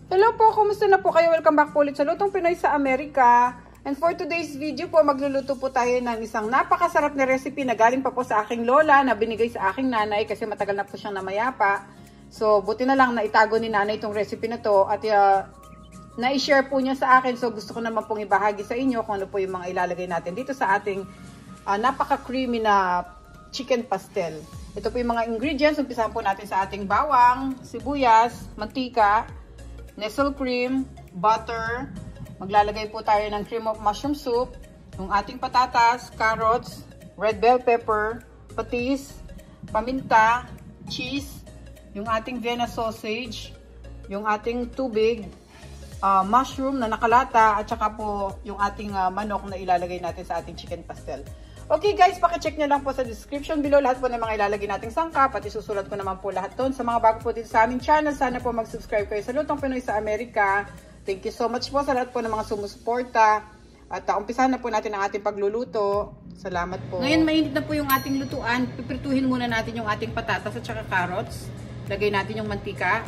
Hello po, kumusta na po kayo? Welcome back po ulit sa Lutong Pinoy sa Amerika. And for today's video po, magluluto po tayo ng isang napakasarap na recipe na galing pa po sa aking lola na binigay sa aking nanay kasi matagal na po siyang namayapa. So, buti na lang na itago ni nanay itong recipe na to at na-share po niya sa akin. So, gusto ko naman pong ibahagi sa inyo kung ano po yung mga ilalagay natin dito sa ating napaka-creamy na chicken pastel. Ito po yung mga ingredients. Umpisahan po natin sa ating bawang, sibuyas, mantika, nestle cream, butter. Maglalagay po tayo ng cream of mushroom soup, yung ating patatas, carrots, red bell pepper, patis, paminta, cheese, yung ating Vienna sausage, yung ating tubig, mushroom na nakalata, at saka po yung ating manok na ilalagay natin sa ating chicken pastel. Okay guys, pakicheck nyo lang po sa description below lahat po ng mga ilalagay nating sangkap at isusulat ko naman po lahat doon. Sa mga bago po dito sa aming channel, sana po mag-subscribe kayo sa Lutong Pinoy sa Amerika. Thank you so much po sa lahat po ng mga sumusuporta. At umpisahan na po natin ang ating pagluluto. Salamat po. Ngayon mainit na po yung ating lutuan. Piprituhin muna natin yung ating patatas at saka carrots. Lagay natin yung mantika.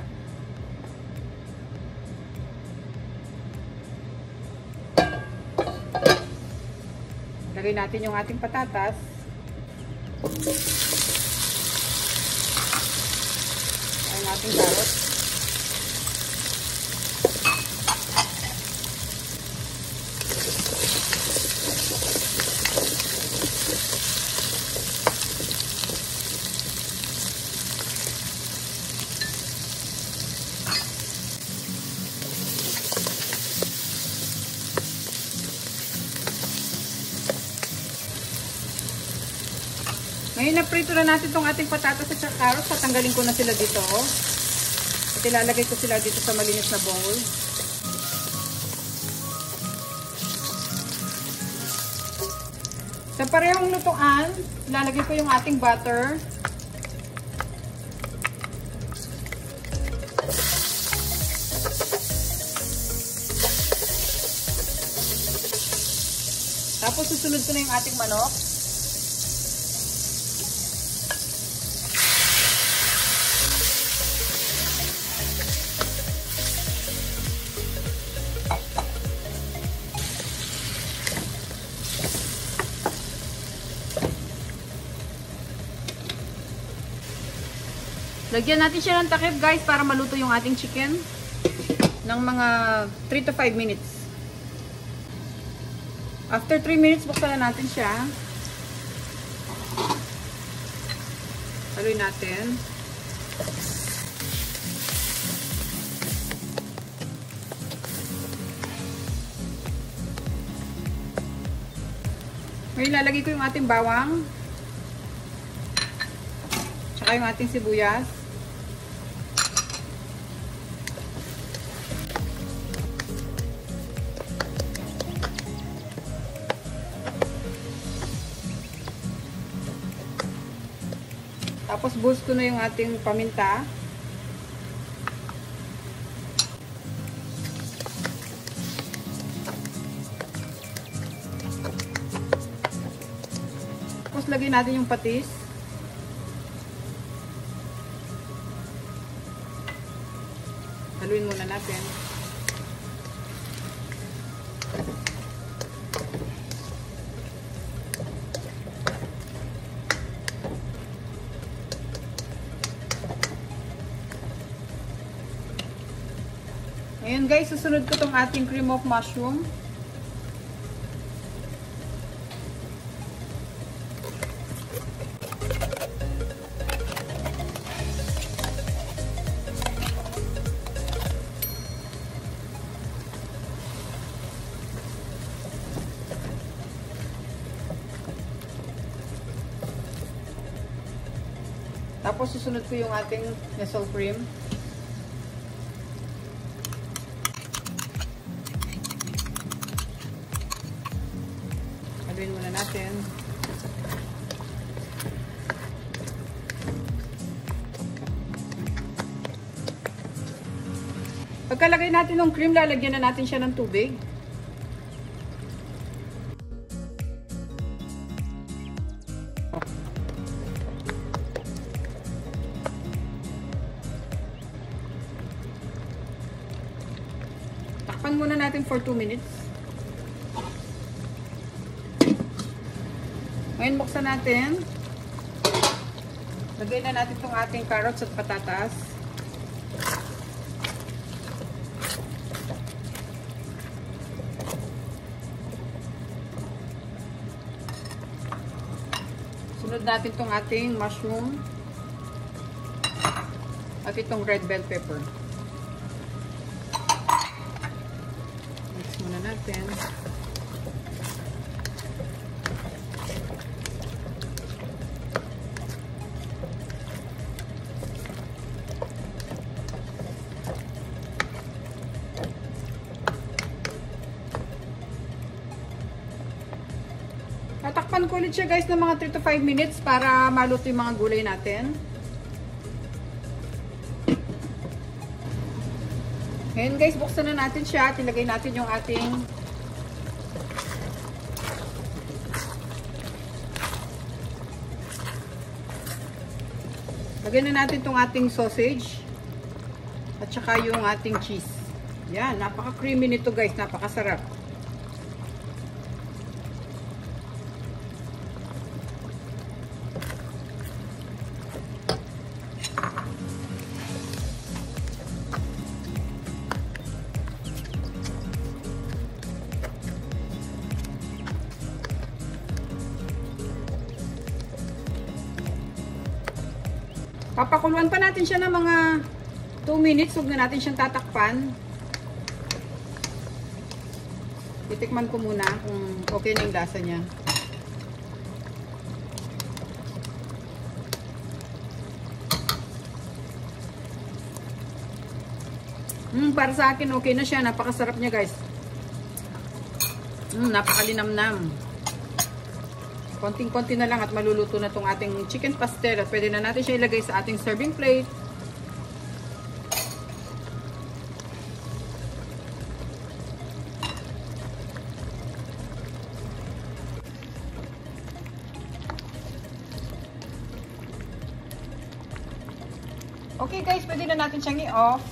Lagay natin yung ating patatas. Ang ating carrots. Ngayon na-prito na natin itong ating patatas at saka carrots. Tatanggalin ko na sila dito. At ilalagay ko sila dito sa malinis na bowl. Sa parehong lutuan, ilalagay ko yung ating butter. Tapos susunod ko na yung ating manok. Lagyan natin siya ng takip guys para maluto yung ating chicken ng mga 3 to 5 minutes. After 3 minutes, buksan na natin siya. Haluin natin. Ngayon lalagay ko yung ating bawang. Tsaka yung ating sibuyas. Tapos buhos ko na yung ating paminta. Tapos lagyan natin yung patis. Haluin muna natin. Ngayon guys, susunod ko tong ating cream of mushroom. Tapos susunod ko yung ating nestle cream. Haluin muna natin. Pagkalagay natin ng cream, lalagyan na natin siya ng tubig. Takpan muna natin for 2 minutes. Ngayon buksan natin. Lagay na natin itong ating carrots at patatas. Sunod natin itong ating mushroom at itong red bell pepper. Mix muna natin. Tatakpan ko ulit siya guys ng mga 3 to 5 minutes para maluto yung mga gulay natin. Ngayon guys, buksan na natin siya at ilagay natin yung ating lagyan na natin itong ating sausage at saka yung ating cheese. Yan, napaka-creamy nito guys, napakasarap. Papakuluan pa natin siya ng mga 2 minutes. Huwag na natin siyang tatakpan. Titikman ko muna kung okay na yung lasa niya. Para sa akin okay na siya. Napakasarap niya guys. Napakalinamnam. Konting-konti na lang at maluluto na itong ating chicken pastel at pwede na natin siya ilagay sa ating serving plate. Okay guys, pwede na natin siyang i-off.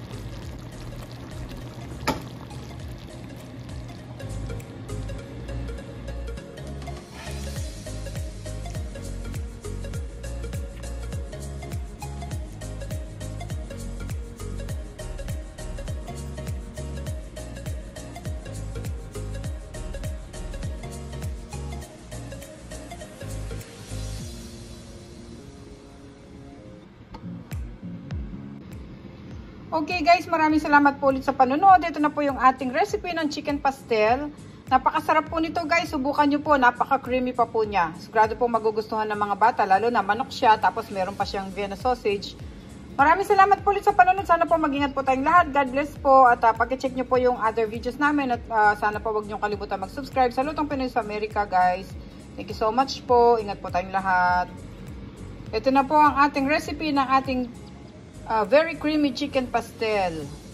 Okay guys, maraming salamat po ulit sa panonood. Ito na po yung ating recipe ng chicken pastel. Napakasarap po nito guys. Subukan nyo po. Napaka-creamy pa po niya. Sigurado po magugustuhan ng mga bata. Lalo na manok siya. Tapos meron pa siyang Vienna sausage. Maraming salamat po ulit sa panonood. Sana po mag-ingat po tayong lahat. God bless po. At pag-check nyo po yung other videos namin. At sana po wag nyo kalimutan mag-subscribe sa Lutong Pinoy sa Amerika guys. Thank you so much po. Ingat po tayong lahat. Ito na po ang ating recipe ng ating very creamy chicken pastel.